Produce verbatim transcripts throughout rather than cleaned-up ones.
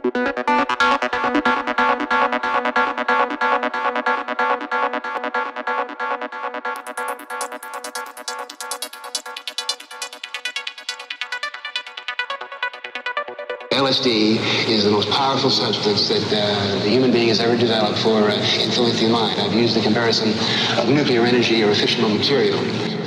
L S D is the most powerful substance that uh, the human being has ever developed for uh, influencing the mind. I've used the comparison of nuclear energy or a fissionable material.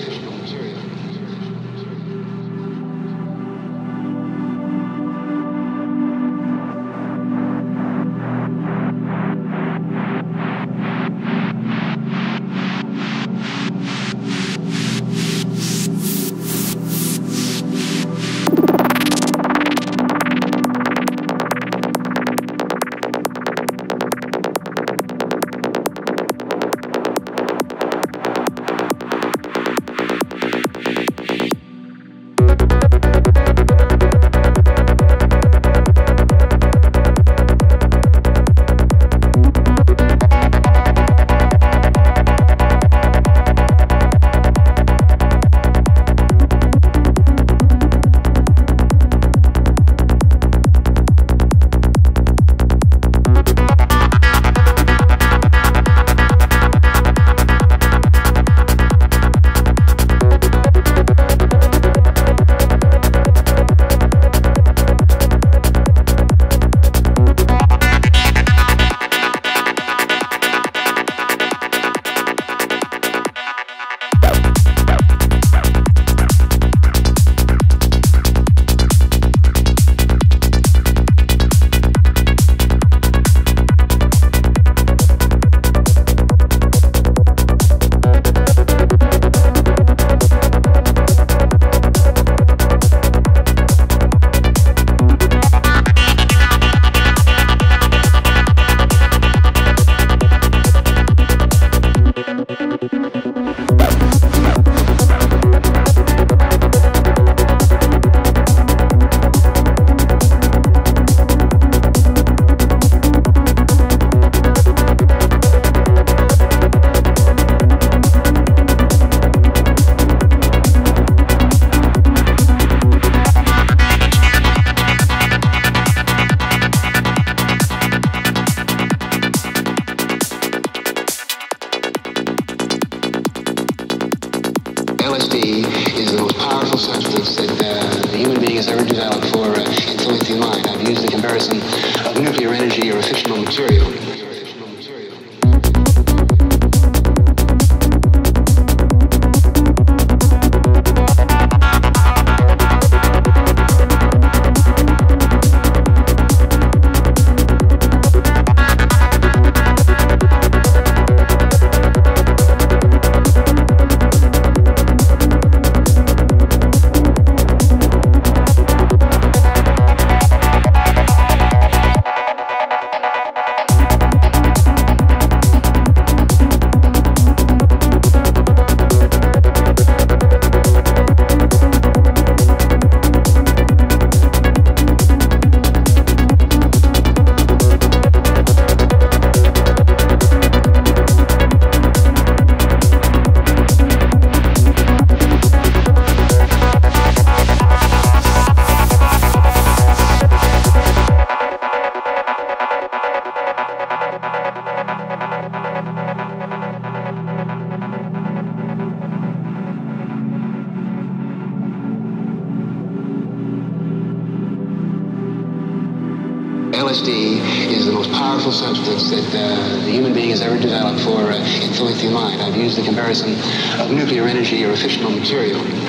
L S D is the most powerful substance that uh, the human being has ever developed for uh, influencing the mind. I've used the comparison of nuclear energy or a fissionable material. L S D is the most powerful substance that uh, the human being has ever developed for uh, influencing the mind. I've used the comparison of nuclear energy or a fissionable material.